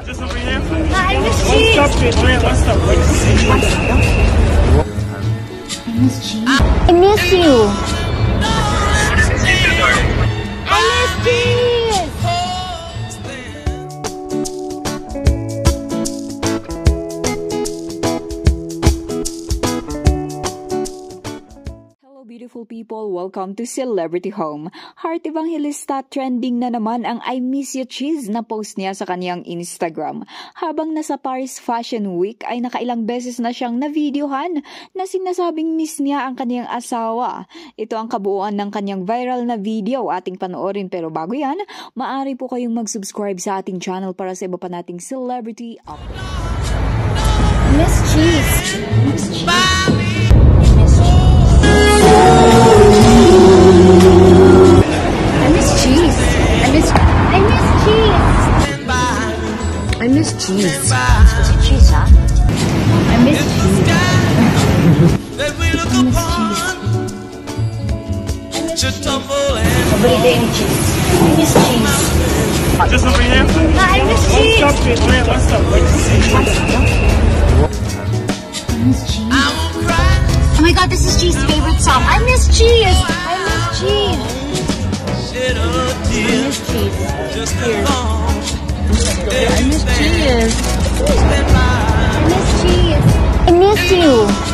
Just over here. I miss cheese. One stop, wait, one stop. Wait, I miss cheese. I miss you. I miss cheese. Beautiful people, welcome to Celebrity Home. Heart Evangelista, trending na naman ang I Miss You Chiz na post niya sa kaniyang Instagram. Habang nasa Paris Fashion Week ay nakailang beses na siyang na-videohan na sinasabing miss niya ang kaniyang asawa. Ito ang kabuuan ng kaniyang viral na video, ating panoorin, pero bago yan, maaari po kayong mag-subscribe sa ating channel para sa iba pa nating celebrity update. Miss cheese. Miss cheese. I miss cheese. Supposed to cheese, huh? I miss cheese. Every day in cheese. I miss cheese. just over here. I miss cheese. One stop, wait, one stop. Wait, I miss cheese. Oh my god, this is Cheese's favorite song. I miss cheese. I miss cheese. I miss cheese. Here. I miss cheese. I miss cheese. I miss you.